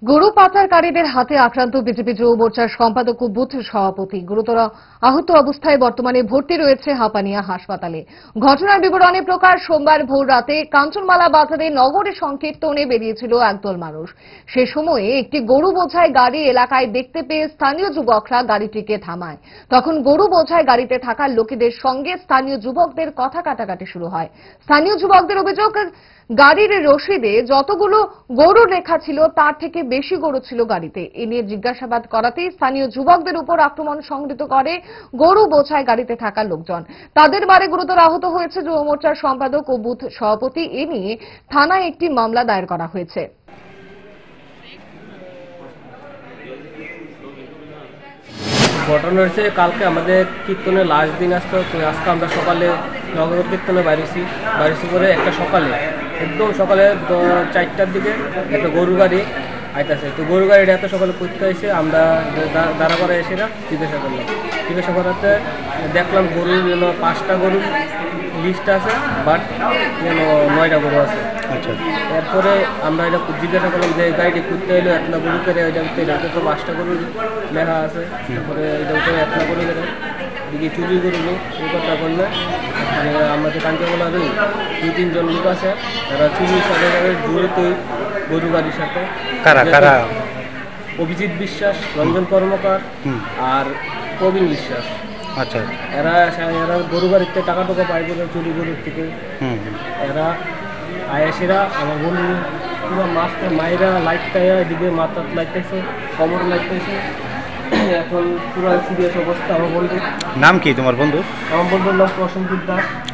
গরু পাচারকারীদের হাতে আক্রান্ত বিজেপি যুব মোর্চার সম্পাদক ও বুথ সভাপতি গুরুতর আহত অবস্থায় বর্তমানে ভর্তি রয়েছে হাঁপানিয়া হাসপাতালে। ঘটনার বিবরণে প্রকাশ, সোমবার ভোর রাতে কাঞ্চনমালা বাজারে নগরে সংকীর্তনে বেরিয়েছিল একদল মানুষ। সে সময়ে একটি গরু বোঝাই গাড়ি এলাকায় দেখতে পেয়ে স্থানীয় যুবকরা গাড়িটিকে থামায়। তখন গরু বোঝাই গাড়িতে থাকা লোকেদের সঙ্গে স্থানীয় যুবকদের কথা কাটাকাটি শুরু হয়। স্থানীয় যুবকদের অভিযোগ, গাড়ির রশিদে যতগুলো গরু লেখা ছিল তার থেকে বেশি গরু ছিল গাড়িতে। এ নিয়ে জিজ্ঞাসাবাদ করাতেই স্থানীয় যুবকদের উপর আক্রমণ সংঘটিত করে গরু বোঝাই গাড়িতে থাকা লোকজন। তাদের বারে গুরুতর আহত হয়েছে যুব মোর্চার সম্পাদক ও বুথ সভাপতি। এ নিয়ে থানায় একটি মামলা দায়ের করা হয়েছে। ঘটনা হয়েছে কালকে আমাদের কীর্তনের লাস্ট দিন আসতো। আজকে আমরা সকালে নগর কীর্তনে বাইরেছি করে একটা সকালে একদম সকালে 4টার দিকে একটা গরু গাড়ি আইতেছে। তো গরু গাড়িটা এত সকালে করতে এসে আমরা দাঁড়া করা এসে না জিজ্ঞাসা করাতে দেখলাম গরু যেন 5টা গরুর লিস্ট আছে, বাট যেন 9টা গরু আছে। আচ্ছা, এরপরে আমরা এটা জিজ্ঞাসা করলাম যে গাড়িটি করতে এলো একটা গরু করে, এটা তো 5টা গরুর লেখা আছে। তারপরে এটা উপরে একটা গরু করে দিকে চুরি করলো। এই কথা বললে আমাদের কাঞ্চনমালার 2-3 জন লোক আছে, তারা চুরির সাথে জড়িত গরু গাড়ির সাথে। কারা কারা? অভিজিৎ বিশ্বাস, রঞ্জন কর্মকার আর প্রবীণ বিশ্বাস। আচ্ছা, এরা গরু গাড়িতে টাকা পায় বলে চুরি গরুর থেকে। এরা আয়াসেরা আমার বন্ধু পুরো মাছটা মায়েরা লাইটটায় এদিকে মাথার লাইটতেছে, কোমর লাইটতেছে। এখন পুরো সিরিয়াস অবস্থা। আমার বন্ধু নাম কি? তোমার বন্ধু? আমার বন্ধুর নাম প্রসেনজিৎ দাস।